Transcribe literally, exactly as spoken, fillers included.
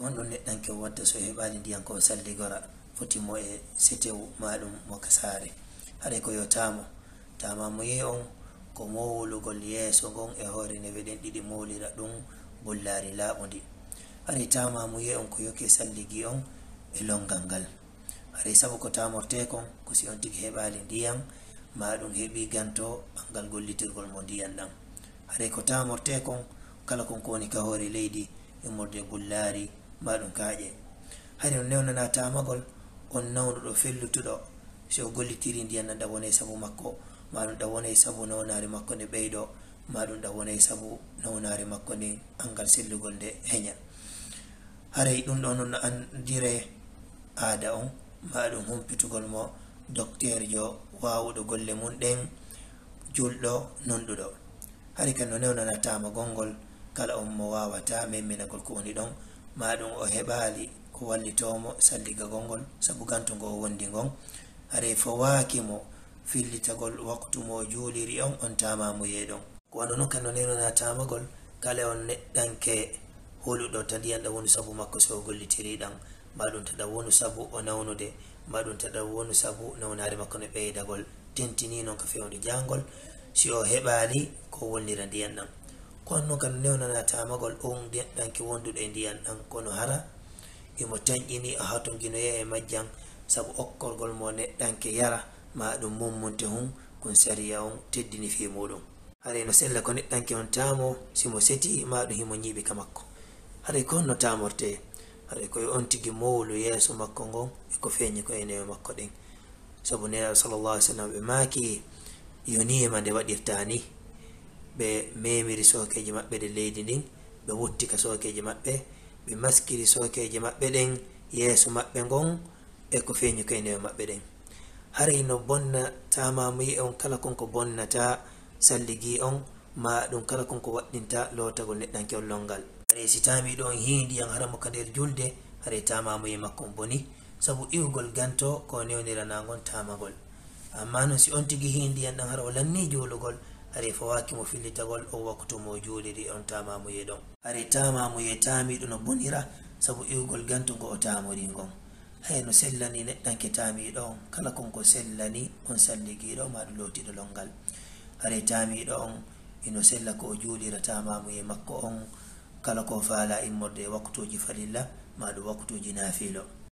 kon ɗon neɗɗanke wadda so heɓali ndiyan ko salli gora fotimo e setew maɗum mo kasare haɗa ko yo tamo tamamu ye on ko mowulugol yeeso gon e hoore newe ɗen ɗiɗi mowlira ɗum bullari laaɓodi haɗa tamamu ye on ko yoke salligi on e longal ngal haɗa sabu ko tamorte kon ko si on tigi heɓali ndiyan maɗum heɓi ganto angal gollitirgol mo ndiyan ɗam haɗa ko tamorte kon kala kon ko woni ka hoore leydi e morde bullari maɗum kaaƴe haɗa on newnana tamagol on nawnuɗo fellutuɗo so gollitiri ndiyan nan ɗa wonay sabu makko maɗum ɗa wonay sabu nawnare makko nde ɓeyɗo maɗum ɗa wonay sabu nawnare makko nde angal sellugol nde heña haray ɗum ɗo noon andire aada on maɗum humpitugol mo docteur jo wawuɗo golle mum ɗen julɗo nonɗuɗo haray kan no newnana tamagol ngol kala on mo wawata memminagol ko woni ɗon maɗum o heɓali ko wallitomo salligagol ngol sabu gantugo o wondi ngon haray fawakimo fillitagol waktu mo juuliri on on tamamu yeɗon ko wano noon kan no newnana tamagol kala on neɗɗanke holuɗo ta ndiyan ɗa woni sabu makko so o gollitiri ɗan maɗum taɗa wonu sabu o nawnude maɗum taɗa wonu sabu nawnare makko ne ɓeydagol tentini noon ko fewde jangol si o heɓali ko wonnira ndiyan ɗan kono noon kan newnana tamagol on neɗɗanke wonduɗo e ndiyan ɗan kono hara imo tañƴini o hatonginoye e majjan sabu okkorgol mo neɗɗanke yara maɗum mummunte hun kon sariya on teddini fi muɗum haɗa no sella ko neɗɗanke on tamo simo seti maɗum himo ñiiɓi ka makko haɗa ko honno tamorte haɗa koye on tigi mowlu yeeso makko ngon eko feeñi ko enewe makko ɗen sabu nelaɗo sallllahu alih w sallam ɓe maaki yoniyema nde waɗirta ni ɓe memiri sokeji maɓɓe ɗe leydi ndin ɓe wottika sokeji maɓɓe ɓe maskiri sokeji maɓɓe ɗen yeeso maɓɓe ngon eko feeñi ko enewe maɓɓe ɗen haray no bonna tamamu yi on kala konko bonnata salligi on maɗum kala konko waɗɗinta lotagol neɗɗanke on longal haray si tamiɗo on hindiyan haramo ka nder julde haray tamamu yi makko on boni sabu iwgol ganto ko newniranagon tamagol amma noon si on tigi hindiyan ɗan hara o lanni juulugol haray fawakimo fillitagol o waktu mo juuliri on tamamu ye ɗon haray tamamu ye tamiɗo no bonira sabu iwgol ganto ngo o tamori ngon hay no sellani neɗɗanke tamiɗo on kala konko sellani on salligiɗo maɗum lotiɗo longal haray tamiɗo on ino sella ko o juulira tamamu ye makko on kala ko faala immorde waktuji falilla maɗum waktuji nafilo